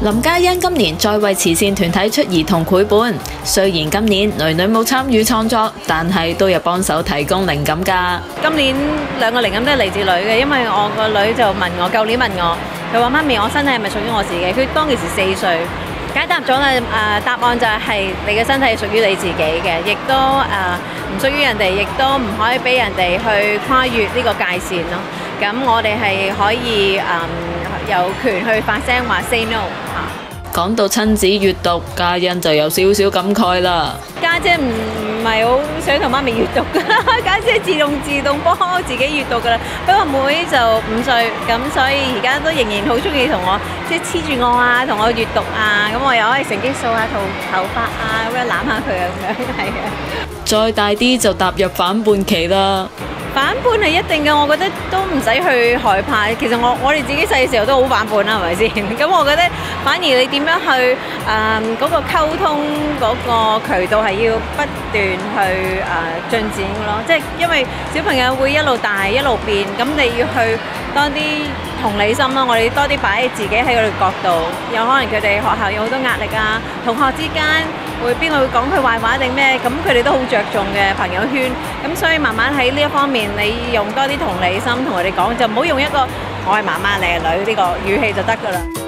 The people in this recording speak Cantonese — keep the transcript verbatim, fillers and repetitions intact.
林嘉欣今年再為慈善團體出兒童繪本，雖然今年囡囡冇參與創作，但係都有幫手提供靈感㗎。 今年兩個靈感都係嚟自女嘅，因為我個女就問我，舊年問我，佢話媽咪，我身體係咪屬於我自己？佢當其時四歲，解答咗嘅誒答案就係你嘅身體係屬於你自己嘅，亦都誒唔屬於人哋，亦都唔可以俾人哋去跨越呢個界線咯。咁我哋係可以誒、嗯、有權去發聲話 say no 嚇。 講到親子閱讀，嘉欣就有少少感慨啦。 家姐唔唔係好想同媽咪閱讀㗎，家姐自動自動幫自己閱讀㗎啦。不過妹就五歲，咁所以而家都仍然好中意同我即係黐住我啊，同我閱讀啊，咁我又可以乘機掃下頭頭髮啊，咁樣攬下佢啊，咁樣係啊。再大啲就踏入反叛期啦。 反叛係一定嘅，我覺得都唔使去害怕。其實我我哋自己細嘅時候都好反叛啦，係咪先？咁我覺得反而你點樣去誒嗰、呃嗰個溝通嗰個渠道係要不斷去誒、呃、進展嘅咯。即係因為小朋友會一路大一路變，咁你要去多啲同理心咯。我哋多啲擺自己喺佢哋角度，有可能佢哋學校有好多壓力啊，同學之間會邊個會講佢壞話定咩？咁佢哋都好着重嘅朋友圈。咁所以慢慢喺呢一方面，你用多啲同理心同佢哋講，就唔好用一個我係媽媽你係女呢個語氣就得㗎啦。